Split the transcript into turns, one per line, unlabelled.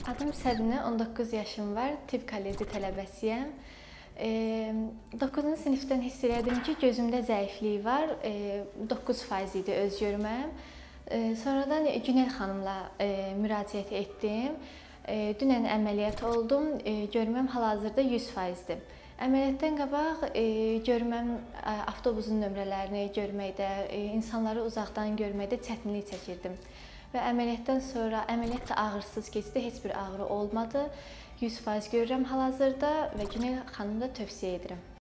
Adım Səbinə, 19 yaşım var, tibb kolleci tələbəsiyəm. 9-cu sinifdən hiss elədim ki, gözümdə zəiflik var. 9% idi öz görməm. Sonradan Günel xanımla müraciət etdim. Dünən əməliyyat oldum. Görməm hal-hazırda 100%-dir. Əməliyyatdan qabaq görməm avtobusun nömrələrini görməkdə, insanları uzaqdan görməkdə çətinlik çəkirdim. Və əməliyyatdan sonra əməliyyat da ağırsız keçdi, heç bir ağrı olmadı. 100% görürəm hal-hazırda və Günel xanımı da tövsiyə edirəm.